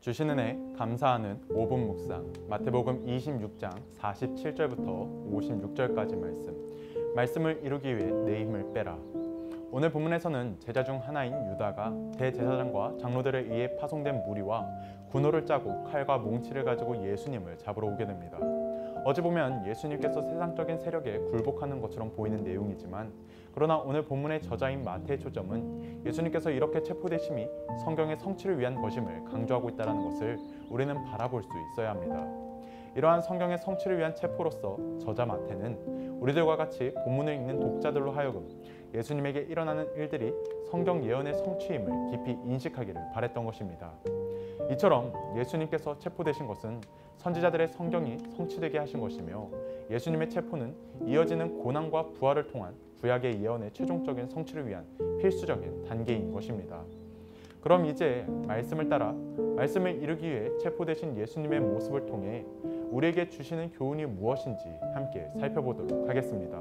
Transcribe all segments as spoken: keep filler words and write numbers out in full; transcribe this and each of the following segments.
주시는 애 감사하는 오 분 묵상, 마태복음 이십육 장 사십칠 절부터 오십육 절까지 말씀. 말씀을 이루기 위해 내 힘을 빼라. 오늘 본문에서는 제자 중 하나인 유다가 대제사장과 장로들에 의해 파송된 무리와 군호를 짜고 칼과 몽치를 가지고 예수님을 잡으러 오게 됩니다. 어찌 보면 예수님께서 세상적인 세력에 굴복하는 것처럼 보이는 내용이지만, 그러나 오늘 본문의 저자인 마태의 초점은 예수님께서 이렇게 체포되심이 성경의 성취를 위한 것임을 강조하고 있다는 것을 우리는 바라볼 수 있어야 합니다. 이러한 성경의 성취를 위한 체포로서 저자 마태는 우리들과 같이 본문을 읽는 독자들로 하여금 예수님에게 일어나는 일들이 성경 예언의 성취임을 깊이 인식하기를 바랬던 것입니다. 이처럼 예수님께서 체포되신 것은 선지자들의 성경이 성취되게 하신 것이며, 예수님의 체포는 이어지는 고난과 부활을 통한 구약의 예언의 최종적인 성취를 위한 필수적인 단계인 것입니다. 그럼 이제 말씀을 따라 말씀을 이루기 위해 체포되신 예수님의 모습을 통해 우리에게 주시는 교훈이 무엇인지 함께 살펴보도록 하겠습니다.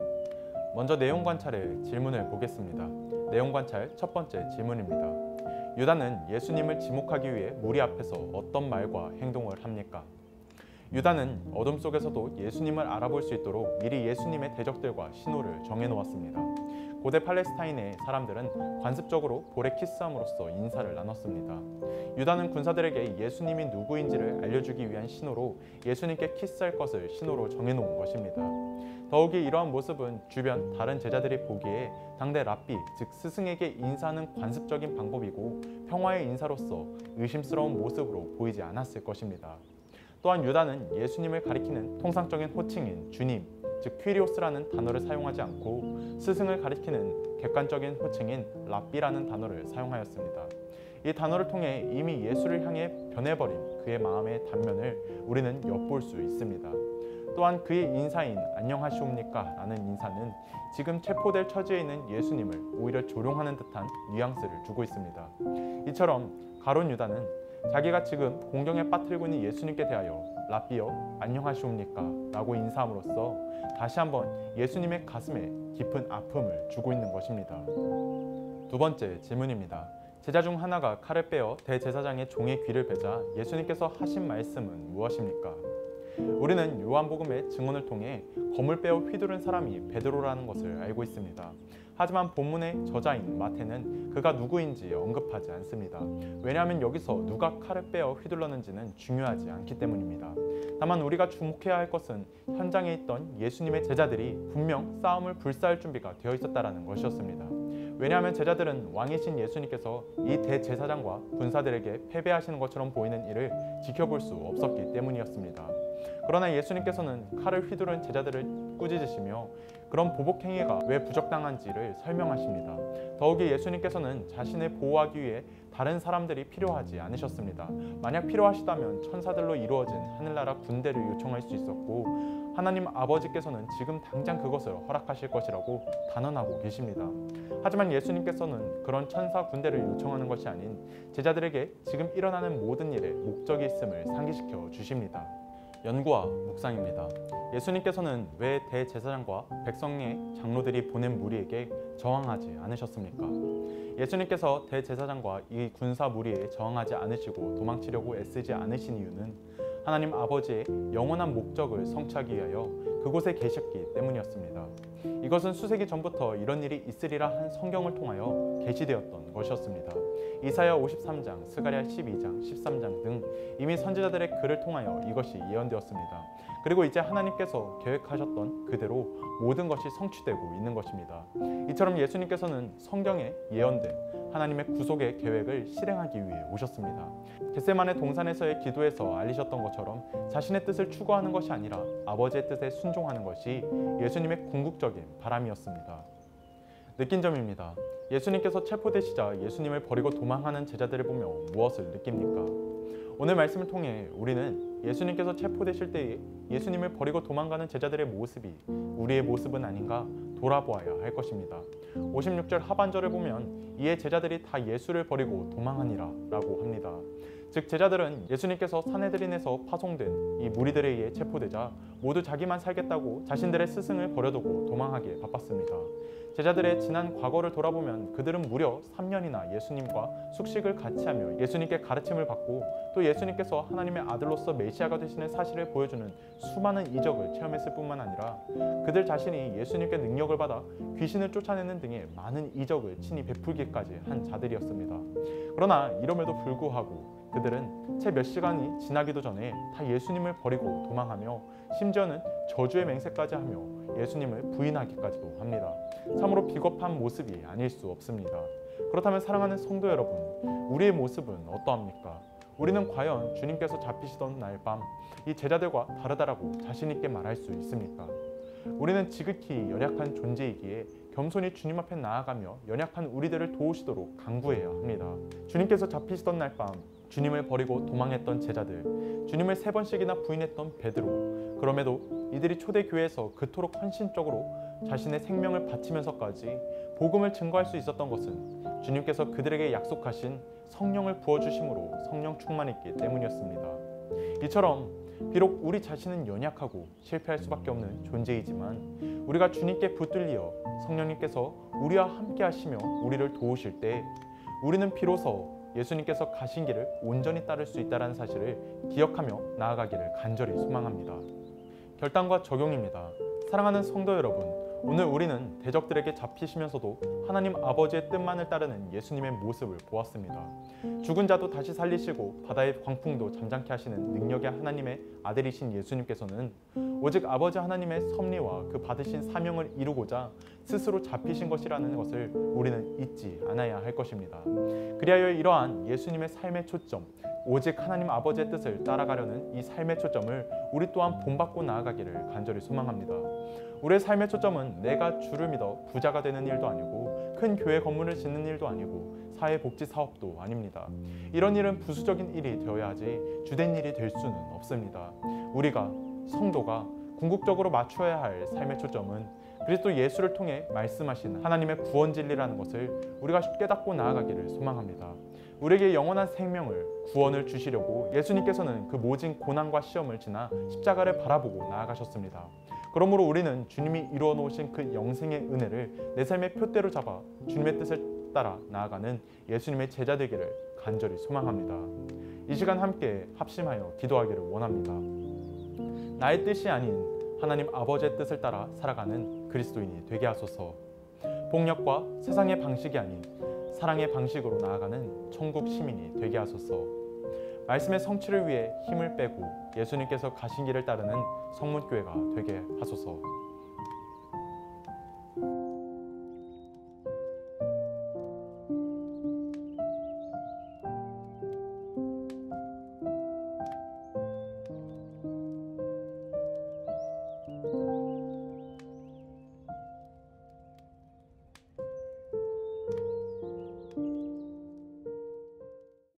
먼저 내용 관찰의 질문을 보겠습니다. 내용 관찰 첫 번째 질문입니다. 유다는 예수님을 지목하기 위해 무리 앞에서 어떤 말과 행동을 합니까? 유다는 어둠 속에서도 예수님을 알아볼 수 있도록 미리 예수님의 대적들과 신호를 정해놓았습니다. 고대 팔레스타인의 사람들은 관습적으로 볼에 키스함으로써 인사를 나눴습니다. 유다는 군사들에게 예수님이 누구인지를 알려주기 위한 신호로 예수님께 키스할 것을 신호로 정해놓은 것입니다. 더욱이 이러한 모습은 주변 다른 제자들이 보기에 당대 랍비, 즉 스승에게 인사하는 관습적인 방법이고 평화의 인사로서 의심스러운 모습으로 보이지 않았을 것입니다. 또한 유다는 예수님을 가리키는 통상적인 호칭인 주님, 즉 퀴리오스라는 단어를 사용하지 않고 스승을 가리키는 객관적인 호칭인 랍비라는 단어를 사용하였습니다. 이 단어를 통해 이미 예수를 향해 변해버린 그의 마음의 단면을 우리는 엿볼 수 있습니다. 또한 그의 인사인 안녕하시옵니까? 라는 인사는 지금 체포될 처지에 있는 예수님을 오히려 조롱하는 듯한 뉘앙스를 주고 있습니다. 이처럼 가룟 유다는 자기가 지금 공경에 빠뜨리고 있는 예수님께 대하여 랍비여 안녕하시옵니까? 라고 인사함으로써 다시 한번 예수님의 가슴에 깊은 아픔을 주고 있는 것입니다. 두 번째 질문입니다. 제자 중 하나가 칼을 빼어 대제사장의 종의 귀를 베자 예수님께서 하신 말씀은 무엇입니까? 우리는 요한복음의 증언을 통해 검을 빼어 휘두른 사람이 베드로라는 것을 알고 있습니다. 하지만 본문의 저자인 마태는 그가 누구인지 언급하지 않습니다. 왜냐하면 여기서 누가 칼을 빼어 휘둘렀는지는 중요하지 않기 때문입니다. 다만 우리가 주목해야 할 것은 현장에 있던 예수님의 제자들이 분명 싸움을 불사할 준비가 되어 있었다는 것이었습니다. 왜냐하면 제자들은 왕이신 예수님께서 이 대제사장과 군사들에게 패배하시는 것처럼 보이는 일을 지켜볼 수 없었기 때문이었습니다. 그러나 예수님께서는 칼을 휘두른 제자들을 꾸짖으시며 그런 보복 행위가 왜 부적당한지를 설명하십니다. 더욱이 예수님께서는 자신을 보호하기 위해 다른 사람들이 필요하지 않으셨습니다. 만약 필요하시다면 천사들로 이루어진 하늘나라 군대를 요청할 수 있었고, 하나님 아버지께서는 지금 당장 그것을 허락하실 것이라고 단언하고 계십니다. 하지만 예수님께서는 그런 천사 군대를 요청하는 것이 아닌 제자들에게 지금 일어나는 모든 일에 목적이 있음을 상기시켜 주십니다. 연구와 묵상입니다. 예수님께서는 왜 대제사장과 백성의 장로들이 보낸 무리에게 저항하지 않으셨습니까? 예수님께서 대제사장과 이 군사 무리에 저항하지 않으시고 도망치려고 애쓰지 않으신 이유는 하나님 아버지의 영원한 목적을 성취하기 위하여 그곳에 계셨기 때문이었습니다. 이것은 수세기 전부터 이런 일이 있으리라 한 성경을 통하여 계시되었던 것이었습니다. 이사야 오십삼 장, 스가랴 십이 장, 십삼 장 등 이미 선지자들의 글을 통하여 이것이 예언되었습니다. 그리고 이제 하나님께서 계획하셨던 그대로 모든 것이 성취되고 있는 것입니다. 이처럼 예수님께서는 성경에 예언된 하나님의 구속의 계획을 실행하기 위해 오셨습니다. 겟세마네 동산에서의 기도에서 알리셨던 것처럼 자신의 뜻을 추구하는 것이 아니라 아버지의 뜻에 순종하는 것이 예수님의 궁극적인 바람이었습니다. 느낀 점입니다. 예수님께서 체포되시자 예수님을 버리고 도망하는 제자들을 보며 무엇을 느낍니까? 오늘 말씀을 통해 우리는 예수님께서 체포되실 때에 예수님을 버리고 도망가는 제자들의 모습이 우리의 모습은 아닌가 돌아보아야 할 것입니다. 오십육 절 하반절을 보면 이에 제자들이 다 예수를 버리고 도망하니라 라고 합니다. 즉 제자들은 예수님께서 산헤드린에서 파송된 이 무리들에 의해 체포되자 모두 자기만 살겠다고 자신들의 스승을 버려두고 도망하기에 바빴습니다. 제자들의 지난 과거를 돌아보면 그들은 무려 삼 년이나 예수님과 숙식을 같이 하며 예수님께 가르침을 받고 또 예수님께서 하나님의 아들로서 메시아가 되시는 사실을 보여주는 수많은 이적을 체험했을 뿐만 아니라 그들 자신이 예수님께 능력을 받아 귀신을 쫓아내는 등의 많은 이적을 친히 베풀기까지 한 자들이었습니다. 그러나 이럼에도 불구하고 그들은 채 몇 시간이 지나기도 전에 다 예수님을 버리고 도망하며 심지어는 저주의 맹세까지 하며 예수님을 부인하기까지도 합니다. 참으로 비겁한 모습이 아닐 수 없습니다. 그렇다면 사랑하는 성도 여러분, 우리의 모습은 어떠합니까? 우리는 과연 주님께서 잡히시던 날 밤 이 제자들과 다르다라고 자신 있게 말할 수 있습니까? 우리는 지극히 연약한 존재이기에 겸손히 주님 앞에 나아가며 연약한 우리들을 도우시도록 간구해야 합니다. 주님께서 잡히시던 날 밤 주님을 버리고 도망했던 제자들, 주님을 세 번씩이나 부인했던 베드로, 그럼에도 이들이 초대교회에서 그토록 헌신적으로 자신의 생명을 바치면서까지 복음을 증거할 수 있었던 것은 주님께서 그들에게 약속하신 성령을 부어주심으로 성령 충만했기 때문이었습니다. 이처럼 비록 우리 자신은 연약하고 실패할 수밖에 없는 존재이지만 우리가 주님께 붙들려 성령님께서 우리와 함께 하시며 우리를 도우실 때 우리는 비로소 예수님께서 가신 길을 온전히 따를 수 있다는 사실을 기억하며 나아가기를 간절히 소망합니다. 결단과 적용입니다. 사랑하는 성도 여러분, 오늘 우리는 대적들에게 잡히시면서도 하나님 아버지의 뜻만을 따르는 예수님의 모습을 보았습니다. 죽은 자도 다시 살리시고 바다의 광풍도 잠잠케 하시는 능력의 하나님의 아들이신 예수님께서는 오직 아버지 하나님의 섭리와 그 받으신 사명을 이루고자 스스로 잡히신 것이라는 것을 우리는 잊지 않아야 할 것입니다. 그리하여 이러한 예수님의 삶의 초점, 오직 하나님 아버지의 뜻을 따라가려는 이 삶의 초점을 우리 또한 본받고 나아가기를 간절히 소망합니다. 우리의 삶의 초점은 내가 주를 믿어 부자가 되는 일도 아니고 큰 교회 건물을 짓는 일도 아니고 사회복지 사업도 아닙니다. 이런 일은 부수적인 일이 되어야 하지 주된 일이 될 수는 없습니다. 우리가 성도가 궁극적으로 맞춰야 할 삶의 초점은 그리스도 예수를 통해 말씀하신 하나님의 구원 진리라는 것을 우리가 깨닫고 나아가기를 소망합니다. 우리에게 영원한 생명을, 구원을 주시려고 예수님께서는 그 모진 고난과 시험을 지나 십자가를 바라보고 나아가셨습니다. 그러므로 우리는 주님이 이루어 놓으신 그 영생의 은혜를 내 삶의 표대로 잡아 주님의 뜻을 따라 나아가는 예수님의 제자 되기를 간절히 소망합니다. 이 시간 함께 합심하여 기도하기를 원합니다. 나의 뜻이 아닌 하나님 아버지의 뜻을 따라 살아가는 그리스도인이 되게 하소서. 폭력과 세상의 방식이 아닌 사랑의 방식으로 나아가는 천국 시민이 되게 하소서. 말씀의 성취를 위해 힘을 빼고 예수님께서 가신 길을 따르는 성문교회가 되게 하소서.